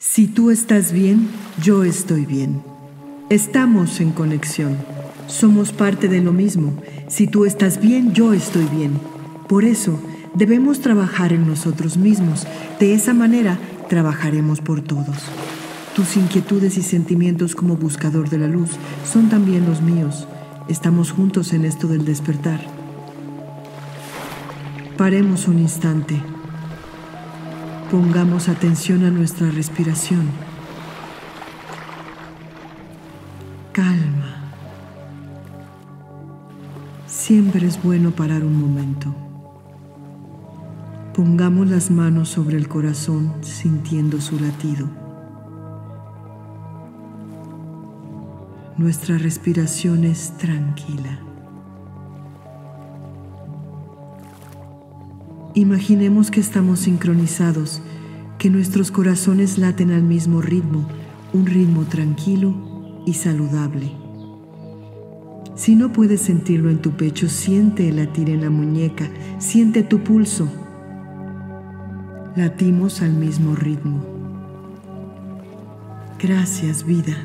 Si tú estás bien, yo estoy bien. Estamos en conexión. Somos parte de lo mismo. Si tú estás bien, yo estoy bien. Por eso, debemos trabajar en nosotros mismos. De esa manera, trabajaremos por todos. Tus inquietudes y sentimientos como buscador de la luz son también los míos. Estamos juntos en esto del despertar. Paremos un instante. Pongamos atención a nuestra respiración. Calma. Siempre es bueno parar un momento. Pongamos las manos sobre el corazón sintiendo su latido. Nuestra respiración es tranquila. Imaginemos que estamos sincronizados, que nuestros corazones laten al mismo ritmo, un ritmo tranquilo y saludable. Si no puedes sentirlo en tu pecho, siente el latir en la muñeca, siente tu pulso. Latimos al mismo ritmo. Gracias, vida.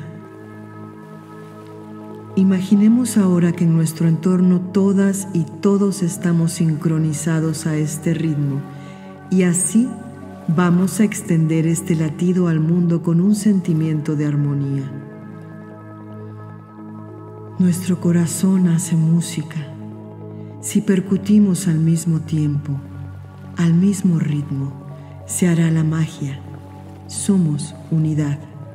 Imaginemos ahora que en nuestro entorno todas y todos estamos sincronizados a este ritmo y así vamos a extender este latido al mundo con un sentimiento de armonía. Nuestro corazón hace música. Si percutimos al mismo tiempo, al mismo ritmo, se hará la magia. Somos unidad.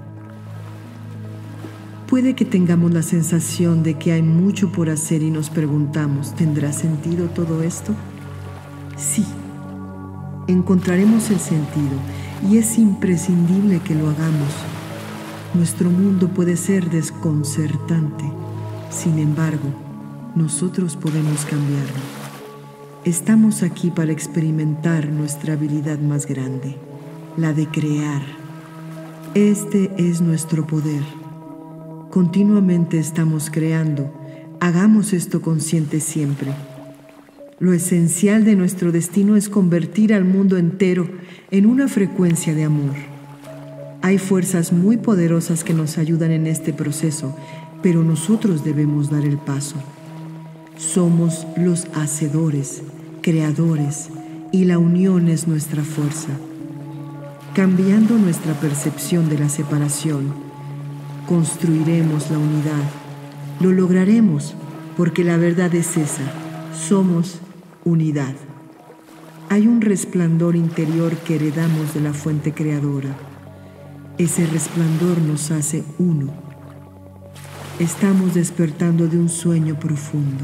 Puede que tengamos la sensación de que hay mucho por hacer y nos preguntamos, ¿tendrá sentido todo esto? Sí, encontraremos el sentido y es imprescindible que lo hagamos. Nuestro mundo puede ser desconcertante, sin embargo, nosotros podemos cambiarlo. Estamos aquí para experimentar nuestra habilidad más grande, la de crear. Este es nuestro poder. Continuamente estamos creando. Hagamos esto consciente siempre. Lo esencial de nuestro destino es convertir al mundo entero en una frecuencia de amor. Hay fuerzas muy poderosas que nos ayudan en este proceso, pero nosotros debemos dar el paso. Somos los hacedores, creadores, y la unión es nuestra fuerza. Cambiando nuestra percepción de la separación, construiremos la unidad. Lo lograremos porque la verdad es esa. Somos unidad. Hay un resplandor interior que heredamos de la fuente creadora. Ese resplandor nos hace uno. Estamos despertando de un sueño profundo.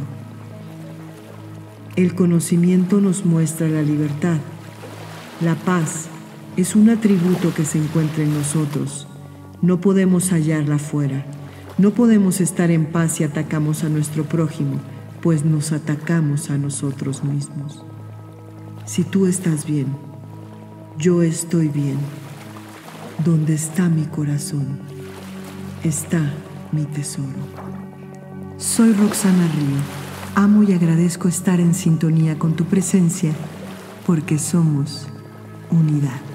El conocimiento nos muestra la libertad. La paz es un atributo que se encuentra en nosotros. No podemos hallarla afuera. No podemos estar en paz si atacamos a nuestro prójimo, pues nos atacamos a nosotros mismos. Si tú estás bien, yo estoy bien. Donde está mi corazón, está mi tesoro. Soy Roxana Río. Amo y agradezco estar en sintonía con tu presencia, porque somos unidad.